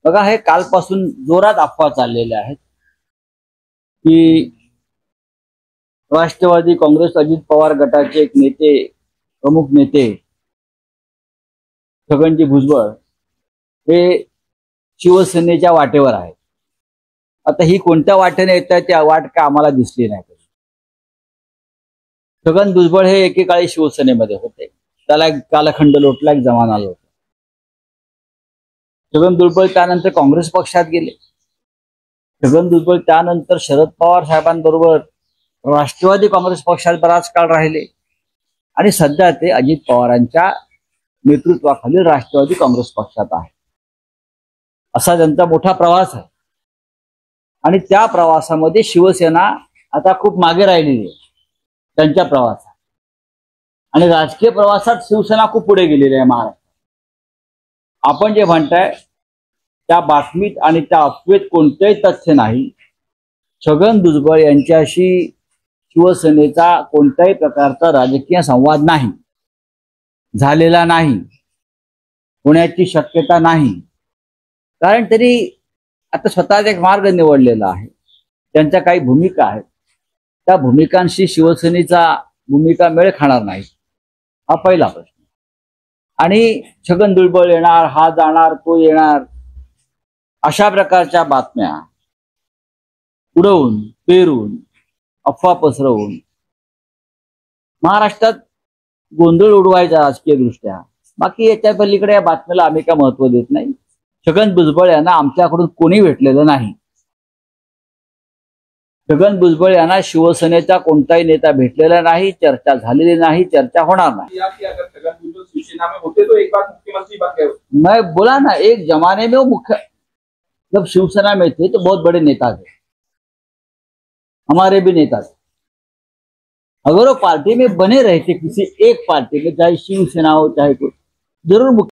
बघा, हे कालपासून जोरात अफवा चाललेल्या आहेत की राष्ट्रवादी काँग्रेस अजित पवार गटाचे एक नेते, प्रमुख नेते छगनजी भुजबळ हे शिवसेनेच्या वाटेवर आहेत. आता ही कोणत्या वाटेने येत आहे त्या वाट काय आम्हाला दिसली नाही. छगन भुजबळ हे एकेकाळी शिवसेनेमध्ये होते, त्याला एक कालखंड लोटला, एक जमाना लोटला. छगन भुजबळ त्यानंतर काँग्रेस पक्षात गेले. छगन भुजबळ त्यानंतर शरद पवार साहेबांबरोबर राष्ट्रवादी काँग्रेस पक्षात बराच काळ राहिले आणि सध्या ते अजित पवारांच्या नेतृत्वाखाली राष्ट्रवादी काँग्रेस पक्षात आहे. असा त्यांचा मोठा प्रवास आहे आणि त्या प्रवासामध्ये शिवसेना आता खूप मागे राहिलेली आहे त्यांच्या प्रवासात, आणि राजकीय प्रवासात शिवसेना खूप पुढे गेलेली आहे महाराष्ट्रात. आपण जे म्हणताय त्या बातमीत आणि त्या अफवेत कोणतेही तथ्य नाही. छगन भुजबळ यांच्याशी शिवसेनेचा कोणत्याही प्रकारचा राजकीय संवाद नाही, झालेला नाही, होण्याची शक्यता नाही. कारण तरी आता स्वतःचा एक मार्ग निवडलेला आहे, त्यांच्या काही भूमिका आहेत, त्या भूमिकांशी शिवसेनेचा भूमिका मेळ खाणार नाही, हा पहिला प्रश्न. आणि छगन भुजबळ येणार, हा जाणार, तो येणार, अशा प्रकारच्या बातम्या उडवून पेरून अफवा पसरवून महाराष्ट्रात गोंधळ उडवायचा राजकीय दृष्ट्या. बाकी याच्या पलीकडे या बातमीला आम्ही काय महत्व देत नाही. छगन भुजबळ यांना आमच्याकडून कोणी भेटलेलं नाही. छगन भुजबळ यांना शिवसेनेचा कोणताही नेता भेटलेला नाही, चर्चा झालेली नाही, चर्चा होणार नाही. मैं बोला ना, एक जमाने में वो मुख्य जब शिवसेना में थे तो बहुत बड़े नेता थे, हमारे भी नेता थे. अगर वो पार्टी में बने रहते किसी एक पार्टी में, चाहे शिवसेना हो चाहे कोई, जरूर